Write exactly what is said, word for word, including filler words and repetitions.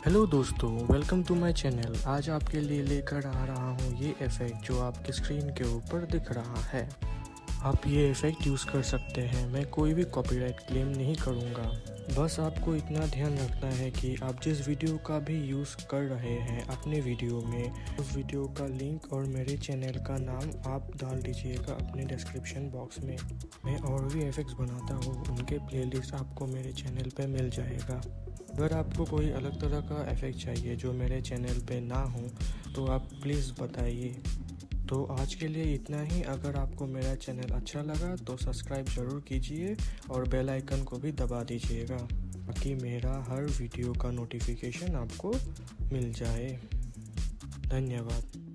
Hello दोस्तों, welcome to my channel. आज आपके लिए लेकर आ रहा हूँ ये इफ़ेक्ट जो आपकी स्क्रीन के ऊपर दिख रहा है। आप ये इफ़ेक्ट यूज़ कर सकते हैं। मैं कोई भी कॉपीराइट क्लेम नहीं करूँगा। बस आपको इतना ध्यान रखना है कि आप जिस वीडियो का भी यूज़ कर रहे हैं अपने वीडियो में, उस वीडियो का लिंक और मेरे चैनल का नाम आप डाल दीजिएगा अपने डिस्क्रिप्शन बॉक्स में। मैं और भी इफ़ेक्ट्स बनाता हूँ, उनके प्लेलिस्ट आपको मेरे चैनल पे मिल जाएगा। अगर आपको कोई अलग तरह का इफ़ेक्ट चाहिए जो मेरे चैनल पे ना हो तो आप प्लीज़ बताइए। तो आज के लिए इतना ही। अगर आपको मेरा चैनल अच्छा लगा तो सब्सक्राइब ज़रूर कीजिए और बेल आइकन को भी दबा दीजिएगा ताकि मेरा हर वीडियो का नोटिफिकेशन आपको मिल जाए। धन्यवाद।